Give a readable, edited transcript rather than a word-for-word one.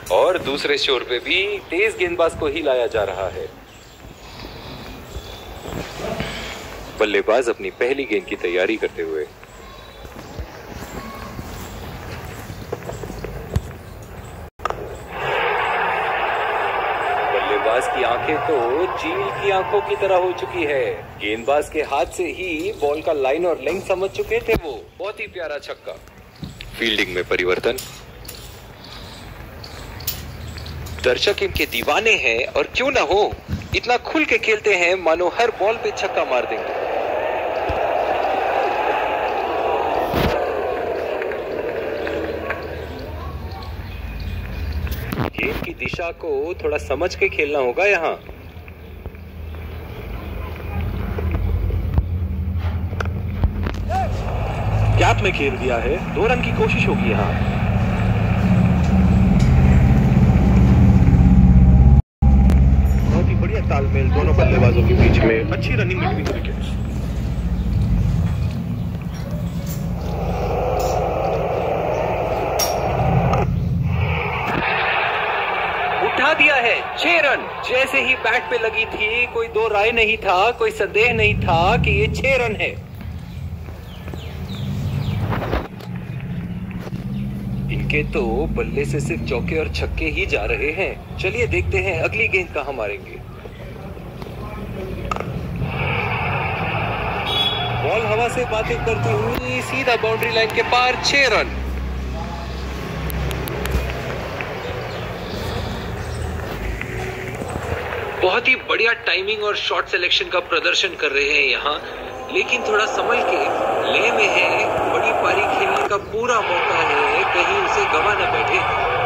और दूसरे शोर पे भी तेज गेंदबाज को ही लाया जा रहा है। बल्लेबाज अपनी पहली गेंद की तैयारी करते हुए। बल्लेबाज की आंखें तो चील की आंखों की तरह हो चुकी है। गेंदबाज के हाथ से ही बॉल का लाइन और लेंथ समझ चुके थे वो। बहुत ही प्यारा छक्का। फील्डिंग में परिवर्तन। दर्शक इनके दीवाने हैं और क्यों ना हो, इतना खुल के खेलते हैं मानो हर बॉल पे छक्का मार देंगे। गेंद की दिशा को थोड़ा समझ के खेलना होगा यहाँ। गैप में खेल दिया है, 2 रन की कोशिश होगी यहाँ। बहुत ही बढ़िया तालमेल दोनों बल्लेबाजों के बीच में। अच्छी रनिंग बिटवीन द विकेट्स। उठा दिया है 6 रन। जैसे ही बैट पे लगी थी, कोई दो राय नहीं था, कोई संदेह नहीं था कि ये 6 रन है। इनके तो बल्ले से सिर्फ चौके और छक्के ही जा रहे हैं। चलिए देखते हैं अगली गेंद कहां मारेंगे। बॉल हवा से बातें करती हुई सीधा बाउंड्री लाइन के पार। 6 रन। बहुत ही बढ़िया टाइमिंग और शॉट सिलेक्शन का प्रदर्शन कर रहे हैं यहाँ, लेकिन थोड़ा संभल के। ले में है, बड़ी पारी खेलने का पूरा मौका है, कहीं उसे गवा न बैठे।